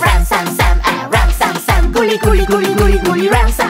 Ram Sam Sam, ram Sam Sam. Gully gully gully gully gully, ram Sam